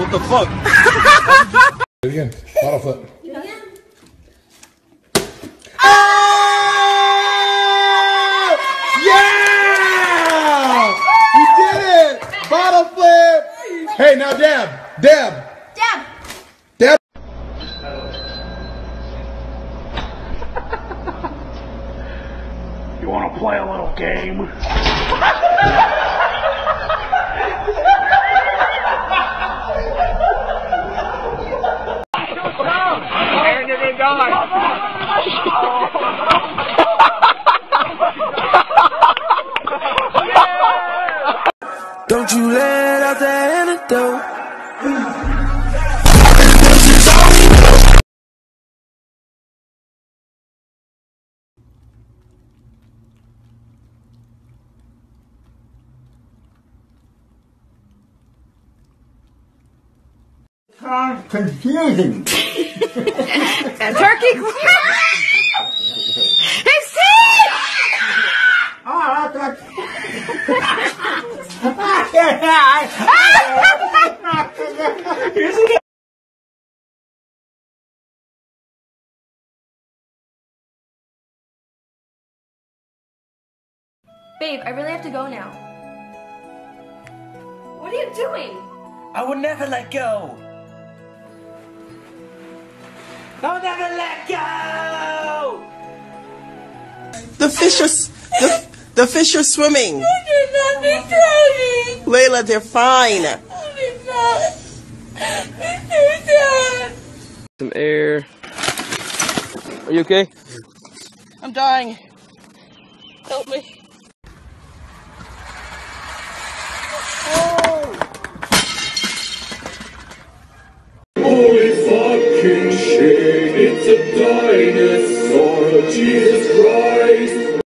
What the fuck? Do it again. Bottle flip. Oh! Yeah! You did it! Bottle flip! Hey, now dab. Dab. Dab. Dab. You want to play a little game? Where did he die? Don't you let out the antidote. Confusing. And turkey. Hey, Steve! Oh, that's Babe, I really have to go now. What are you doing? I would never let go. I'll never let go. The fish are the fish are swimming. They're not drowning. Layla, they're fine. They're not. They're dead. Some air. Are you okay? I'm dying. Help me. Holy fucking shit, it's a dinosaur, Jesus Christ!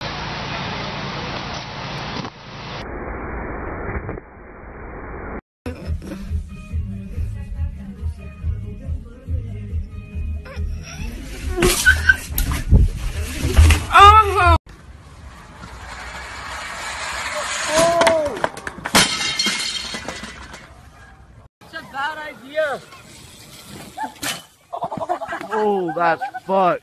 It's a bad idea. Oh, that's fucked.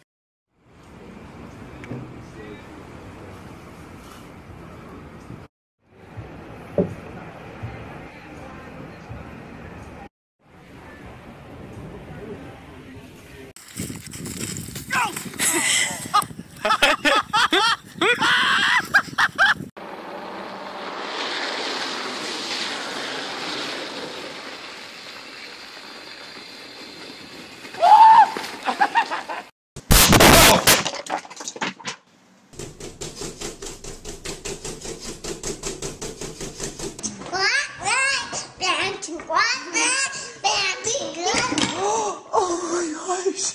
Oh my gosh.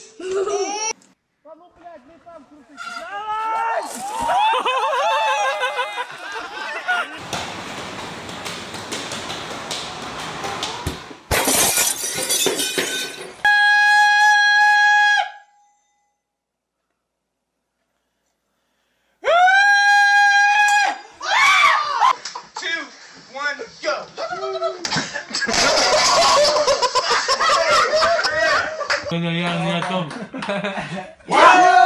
Yan, yan, yan, Tom. Wow!